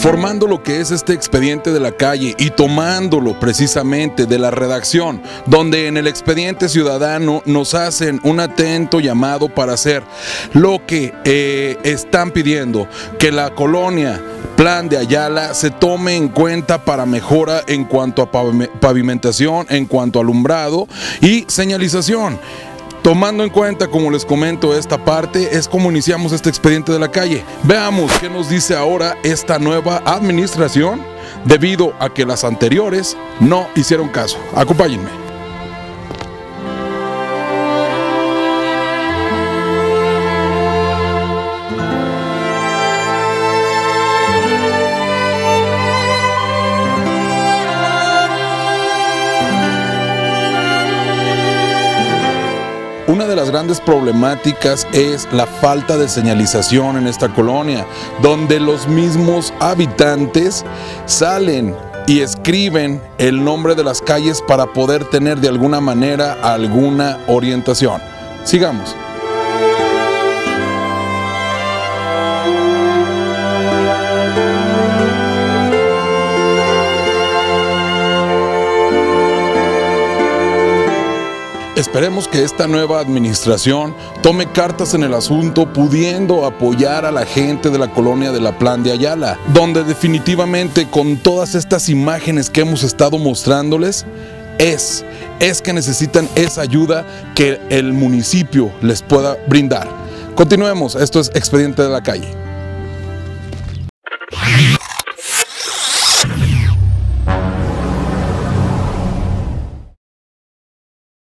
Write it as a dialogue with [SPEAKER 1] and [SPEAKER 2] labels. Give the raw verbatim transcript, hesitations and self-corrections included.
[SPEAKER 1] formando lo que es este expediente de la calle y tomándolo precisamente de la redacción, donde en el expediente ciudadano nos hacen un atento llamado para hacer lo que eh, están pidiendo, que la colonia Plan de Ayala se tome en cuenta para mejora en cuanto a pavimentación, en cuanto a alumbrado y señalización. Tomando en cuenta, como les comento, esta parte es como iniciamos este expediente de la calle. Veamos qué nos dice ahora esta nueva administración, debido a que las anteriores no hicieron caso. Acompáñenme. Una de las grandes problemáticas es la falta de señalización en esta colonia, donde los mismos habitantes salen y escriben el nombre de las calles para poder tener de alguna manera alguna orientación. Sigamos. Esperemos que esta nueva administración tome cartas en el asunto, pudiendo apoyar a la gente de la colonia de la Plan de Ayala, donde definitivamente con todas estas imágenes que hemos estado mostrándoles, es, es que necesitan esa ayuda que el municipio les pueda brindar. Continuemos, esto es Expediente de la Calle.